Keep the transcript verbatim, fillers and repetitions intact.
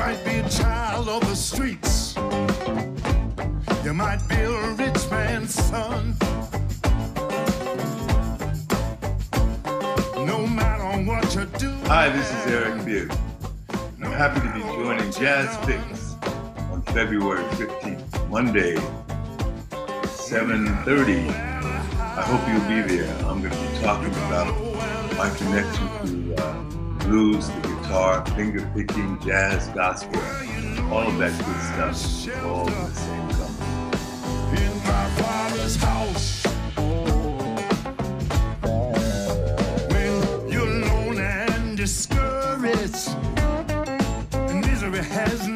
might be a child of the streets. You might be a rich man's son. No matter what you do. Hi, this is Eric Bibb. I'm happy to be joining Jazz Fix on February fifteenth, Monday, seven thirty. I hope you'll be there. I'm going to be talking about my connection to uh, blues, the guitar, finger picking, jazz, gospel, all of that good stuff, all in the same company. In my father's house, when you're alone and discouraged, and misery has